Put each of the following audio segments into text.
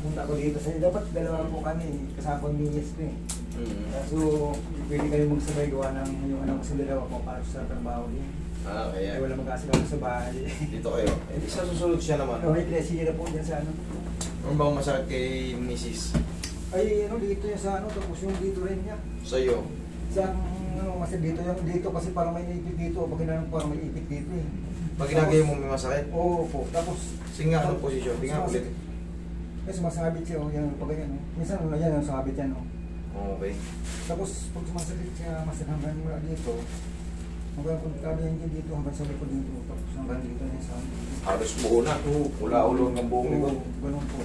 punta ko dito sa'yo. Dapat dalawa po kami, kasama ko ni Yes ko eh. So, pwede kayo magsabay gawa ng yung anak ko sa dalawa ko para sa trabaho din. Kaya. Ay, wala magkasalaman sa bahay. Dito kayo. Isa susunod siya naman. Okay, Crescira po dyan sa ano. Ano bang masakit kay Mrs.? Ay, ano, dito yung sa ano, tapos yung dito rin niya. Sa'yo? Sa, ano, kasi dito yung dito kasi parang may ipit dito. Pag ginanong parang may ipit dito eh. Pag ginagay mo may masakit? Oo po. Tapos, Sige nga, anong posisyon? Tingnan ulit. Kasi sumasabit siya, yan, pag ganyan. Minsan, ano, yan, ang sabit yan. Okay. Tapos, pag sumasabit siya, masakit hanggang mula dito. Hanggang kung kami yan dito, hanggang sa likod dito. Tapos hanggang dito na sa amin. Halos buo na. Mula ulo hanggang buong likod. Oo, ganun po.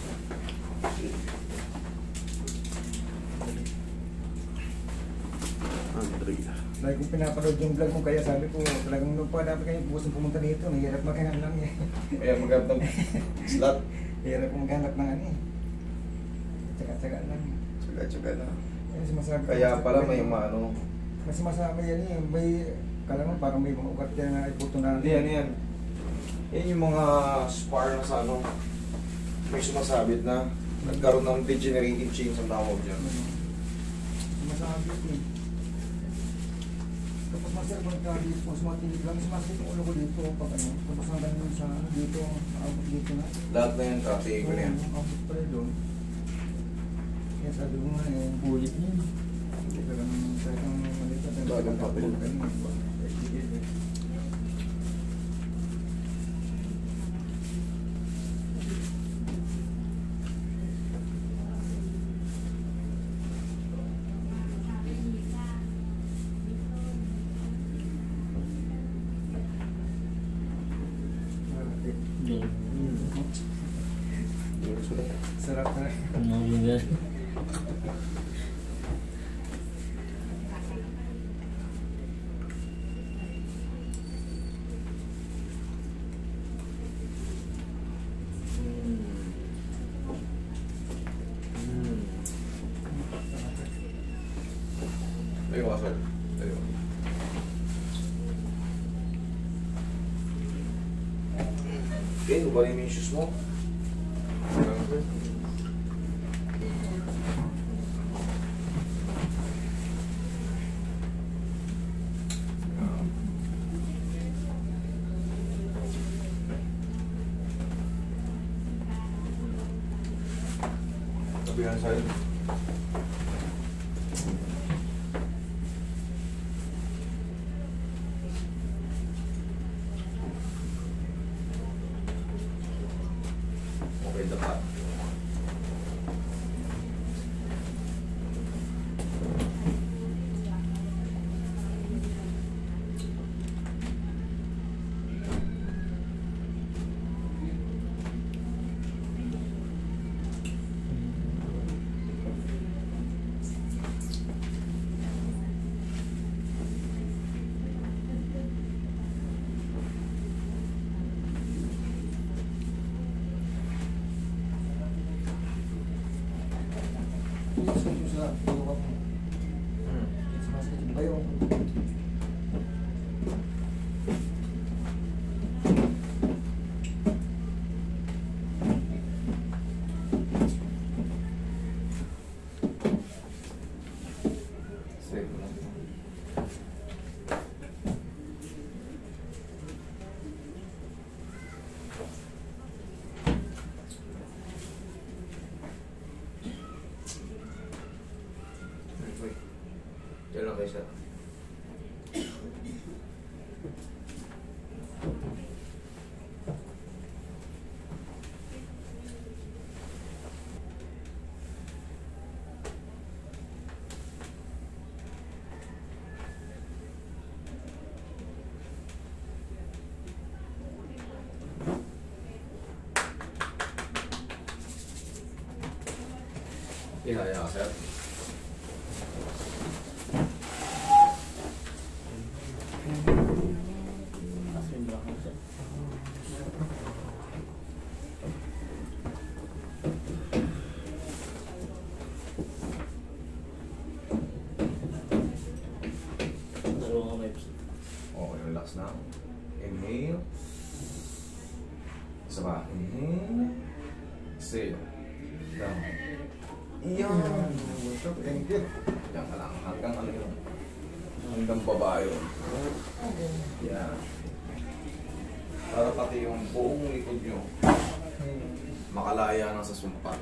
Lagi kong pinapanood yung vlog mo, kaya sabi ko, talagang nung pa dapat kayo gusto pumunta dito, mahirap maghanap lang eh. Kaya maghanap ng slot. Hirap maghanap ng ano eh. Tsaga-tsaga lang. Tsaga-tsaga na. Kasi masabi ko, Kaya pala may maano. kasi masabi yan eh, may, kala mo parang may mga ugat yan na iputo na. Hindi, ano yan. Yan yung mga spar na sa ano. May sumasabit na. Nagkaroon ng degenerative change ang tawag dyan. Masabi eh. Tapos masarap ang kali po, sumatinig lang, sumasakit yung ulo ko dito, pag ano, tapos hanggang yun sa ano dito, abot dito na. Lahat na yan, kati ko na yan. Abot pala doon. Kaya sabi ko nga eh, bulit niya. Hindi ka lang talagang malita. Talagang papel. Sarap na. Tayo ka, sir. Tayo. Okay, kubarin mo yung shoes mo. Tabihan sa'yo. Okay, dapat. Diyan lang kayo, sir. Ihaya ka, sir. Okay, relax na. Inhale. Isa pa. Inhale. Exhale. Yan. Iyan. Thank you. Yan ka lang. Hanggang ano yun. Hanggang baba yun. Yan. Para pati yung buong likod nyo makalaya na sa sumpa.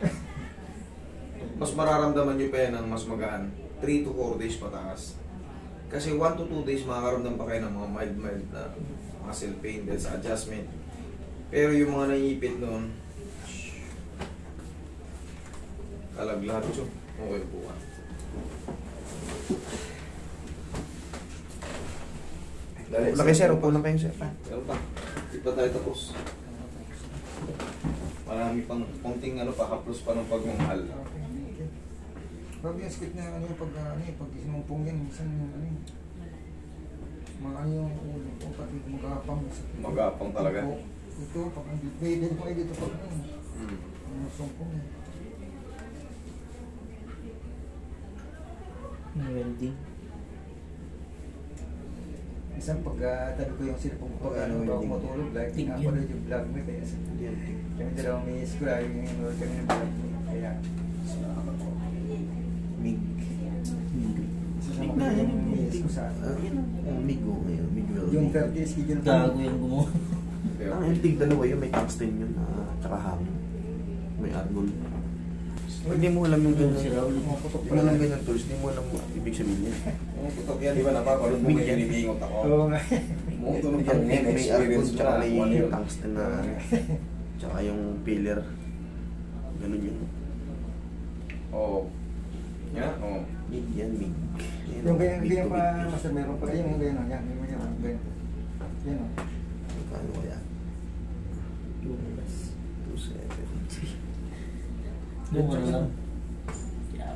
Mas mararamdaman nyo pa yan ng mas magaan. 3 to 4 days pataas. Kasi 1 to 2 days makakaramdam pa kayo ng mga mild na muscle pain dahil sa adjustment. Pero yung mga naiipit noon, kalaglahat yun. Okay po ka. Laki sir, upo lang kayo sir. Meron pa. Di pa tayo tapos. Marami pang konting ano pa, haplos pa ng pagmamahal. Pag yung skip na ano yung pag sinumpong yan, minsan yung ano yung mga ano yung ulo ko, pati magapang. Magapang talaga. Ito, pag ang dito ko ay dito pag ano, ang sumpong eh. Welding. Isang pag tabi ko yung cellphone ko pag ano ako matulog, like Tig yun. pinapanood yung vlog mo, kaya kami dalawang miss ko, lagi yung enroll kami ng vlog mo, kaya Mig. isa sa mga yung miss ko sa Mig o ngayon, Mig welding. yung 30 schedule ko. Gago yung gumawa. Yung tig dalawa yun, may tungsten yun, tsaka hangin. May argol. Hindi mo alam yung Yung ganyan. si Raul. Putok Hindi mo alam ganyan tools, hindi mo alam ibig sabihin yan. Putok yan, di ba napapanood mo yan, ibingot ako. Oo nga. Mutunog Yan, yung may argol, experience mo tsaka na. may Ano yun? tungsten na, tsaka yung pillar. Ganun yun. Oo. Yan, oo. Mig yan, mig. Yan, Yung ganyan, mig ganyan to pa, mig. basta meron pa, yung ganyan, yan, yung ganyan, ganyan. Yan o. Paano kaya? 2.7. Yung ano lang. Kaya,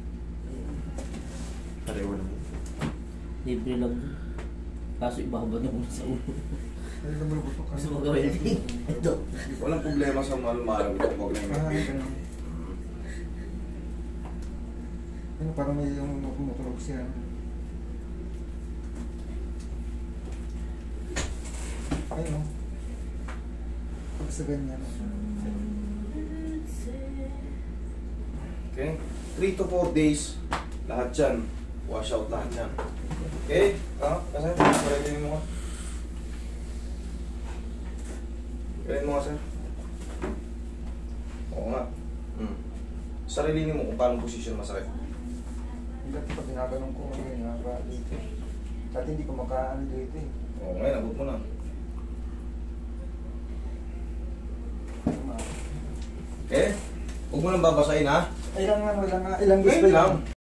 Pareho naman. libre lang. Kaso ibabad na muna sa ulo. Ay, lumulubot ka. Gusto mo ga-welding? Ito. Walang problema sa mahal-mahal. Huwag na Ah, yung ganun. Ano, parang may yung matulog siya. Ayun o. Basta ganyan. Okay? 3 to 4 days, lahat yan. Wash out lahat yan. Okay? Kasi, sarili mo ka. Sarili mo ka, sir. Oo nga. Sarili mo kung paano position masakit. Dati pag ginaganong ko, yun nga ba dito. Dati hindi ko makaano dito eh. Oo, ngayon, abot mo na. Okay? Huwag mo nang babasahin, ha? Ilang Ngayon lang.